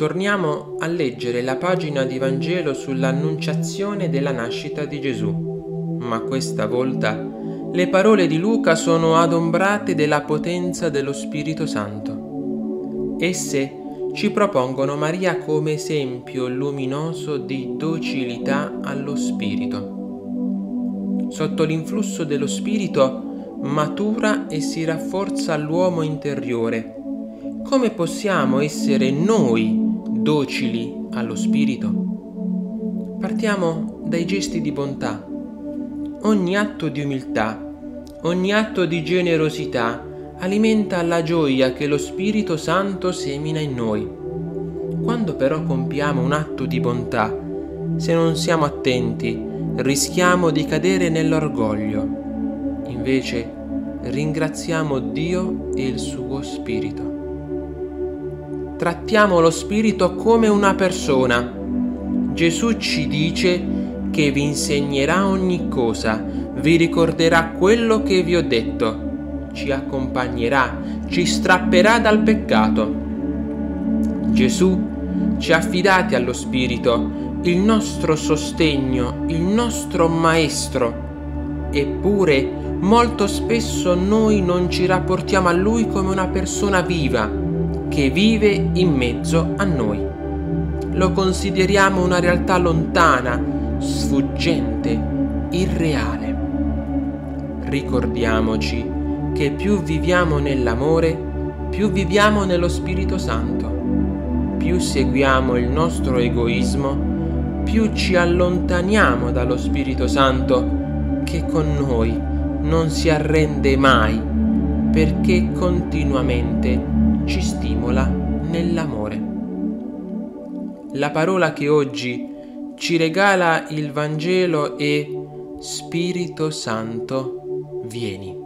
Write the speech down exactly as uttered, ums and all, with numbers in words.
Torniamo a leggere la pagina di Vangelo sull'annunciazione della nascita di Gesù, ma questa volta le parole di Luca sono adombrate della potenza dello Spirito Santo. Esse ci propongono Maria come esempio luminoso di docilità allo Spirito. Sotto l'influsso dello Spirito matura e si rafforza l'uomo interiore. Come possiamo essere noi docili allo Spirito? Partiamo dai gesti di bontà. Ogni atto di umiltà, ogni atto di generosità alimenta la gioia che lo Spirito Santo semina in noi. Quando però compiamo un atto di bontà, se non siamo attenti, rischiamo di cadere nell'orgoglio. Invece, ringraziamo Dio e il suo Spirito. Trattiamo lo Spirito come una persona. Gesù ci dice che vi insegnerà ogni cosa, vi ricorderà quello che vi ho detto, ci accompagnerà, ci strapperà dal peccato. Gesù ci ha affidati allo Spirito, il nostro sostegno, il nostro maestro. Eppure molto spesso noi non ci rapportiamo a Lui come una persona viva, che vive in mezzo a noi. Lo consideriamo una realtà lontana, sfuggente, irreale. Ricordiamoci che più viviamo nell'amore, più viviamo nello Spirito Santo. Più seguiamo il nostro egoismo, più ci allontaniamo dallo Spirito Santo, che con noi non si arrende mai, perché continuamente ci stimola nell'amore. La parola che oggi ci regala il Vangelo è Spirito Santo, vieni.